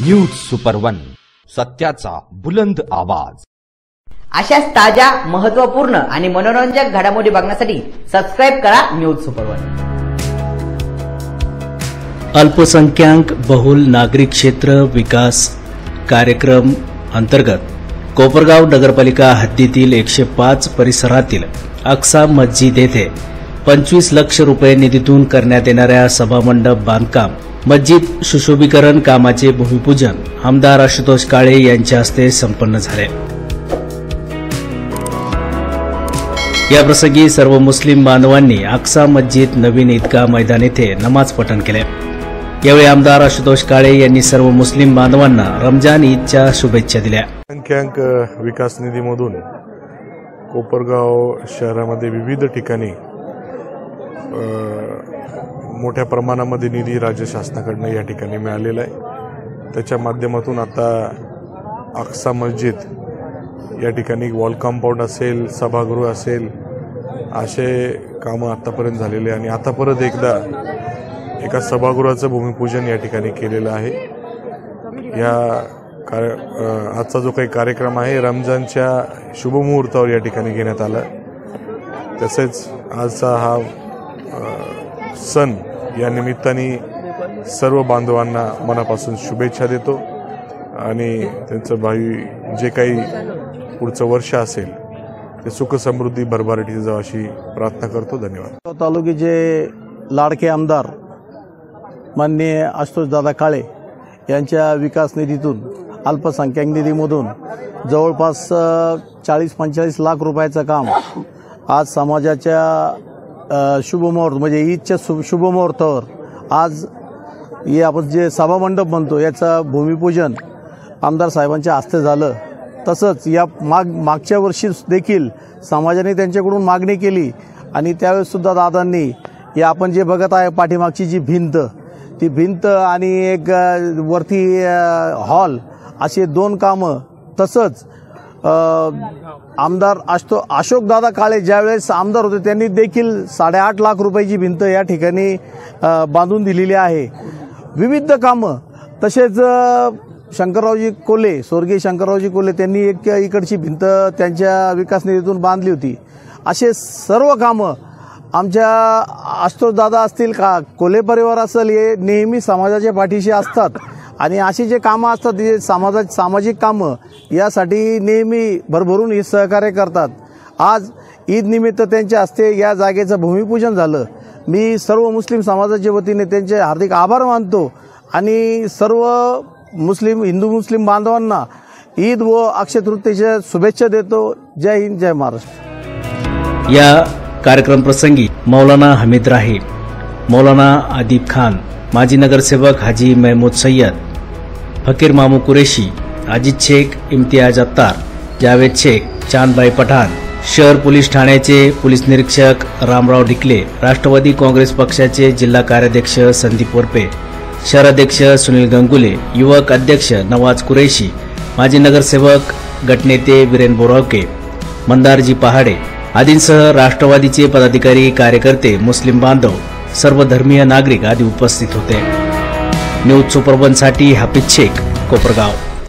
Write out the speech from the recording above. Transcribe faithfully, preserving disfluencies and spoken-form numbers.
News super one, सत्याचा बुलंद आवाज। अशाच ताज्या, महत्त्वपूर्ण आणि मनोरंजक घडामोडी बघण्यासाठी सबस्क्राइब करा न्यूज सुपर वन। अल्पसंख्याक बहुल नागरिक क्षेत्र विकास कार्यक्रम अंतर्गत कोपरगाव नगरपालिका हद्दीतील एकशे पाच परिसरातील अक्सा मस्जिद येथे पंचवीस लक्ष रुपये निधीतून करण्यात येणाऱ्या सभामंडप बांधकाम मस्जिद सुशोभीकरण कामाचे भूमिपूजन आमदार आशुतोष काळे यांच्या हस्ते संपन्न झाले। याप्रसंगी सर्व मुस्लिम बांधवांनी अक्सा मस्जिद नवीन ईदगाह मैदान येथे नमाज पठण केले। यावेळी आमदार आशुतोष काळे यांनी सर्व मुस्लिम बांधवांना रमजान ईदच्या शुभेच्छा दिल्या। संख्याक विकास निधीमधून कोपरगाव शहरामध्ये विविध ठिकाणी मोठ्या प्रमाणामध्ये निधी राज्य शासनाकडून या ठिकाणी मिळालेला आहे। त्याच्या माध्यमातून आता अक्सा मस्जिद या ठिकाणी वॉल कंपाऊंड असेल, सभागृह असेल, असे कामं आतापर्यंत झालेले आणि आता परत एकदा एका सभागृहाचं भूमिपूजन या ठिकाणी केलेलं आहे। या आजचा जो काही कार्यक्रम आहे रमजानच्या शुभमुहूर्तावर या ठिकाणी घेण्यात आला। तसेच आजचा हा सण या निमित्ताने सर्व बांधवांना मनापासून शुभेच्छा देतो आणि त्यांचं भावी जे काही पुढचं वर्ष असेल ते सुख समृद्धी भरभराटीची जावं अशी प्रार्थना करतो। धन्यवाद। तालुक्याचे लाडके आमदार माननीय आशुतोष दादा काळे यांच्या विकास निधीतून अल्पसंख्याक निधीमधून जवळपास चाळीस पंचेचाळीस लाख रुपयाचं काम आज समाजाच्या शुभमुहूर्त म्हणजे ईदच्या शुभमुहूर्तावर आज हे आपण जे सभामंडप म्हणतो याचं भूमिपूजन आमदार साहेबांच्या हस्ते झालं। तसंच या माग मागच्या वर्षी देखील समाजाने त्यांच्याकडून मागणी केली आणि त्यावेळेस सुद्धा दादांनी हे आपण जे बघत आहे पाठीमागची जी भिंत ती भिंत आणि एक वरती हॉल असे दोन कामं तसंच आमदार आशतो अशोक दादा काळे ज्यावेळेस आमदार होते त्यांनी देखील साडेआठ लाख रुपयाची भिंत या ठिकाणी बांधून दिलेली आहे। विविध कामं तसेच शंकररावजी कोल्हे स्वर्गीय शंकररावजी कोल्हे त्यांनी एक इकडची भिंत त्यांच्या विकास निधीतून बांधली होती। असे सर्व कामं आमच्या आशुतोष दादा असतील का कोल्हे परिवार असेल हे नेहमी समाजाच्या पाठीशी असतात आणि अशी जे कामं असतात ते समाजा सामाजिक कामं यासाठी नेहमी भरभरून हे सहकार्य करतात। आज ईद निमित्त त्यांच्या हस्ते या जागेचं भूमिपूजन झालं। मी सर्व मुस्लिम समाजाच्या वतीने त्यांचे हार्दिक आभार मानतो आणि सर्व मुस्लिम हिंदू मुस्लिम बांधवांना ईद व अक्षय तृतीयेच्या शुभेच्छा देतो। जय हिंद, जय महाराष्ट्र। या कार्यक्रम प्रसंगी मौलाना हमीद राही, मौलाना आदिब खान, माजी नगरसेवक हाजी महमूद सय्यद, फकीर मामू कुरेशी, अजित शेख, इम्तियाज अत्तार, जावेद शेख, चांदबाई पठाण, शहर पोलीस ठाण्याचे पोलीस निरीक्षक रामराव ढिकले, राष्ट्रवादी काँग्रेस पक्षाचे जिल्हा कार्याध्यक्ष संदीप वरपे, शहराध्यक्ष सुनील गंगुले, युवक अध्यक्ष नवाज कुरेशी, माजी नगरसेवक गटनेते वीरेन बोरावके, मंदारजी पहाडे आदींसह राष्ट्रवादीचे पदाधिकारी, कार्यकर्ते, मुस्लिम बांधव, सर्व धर्मीय नागरिक आदी उपस्थित होते। न्यूज सुपर वन साठी हाफिज शेख, कोपरगाव।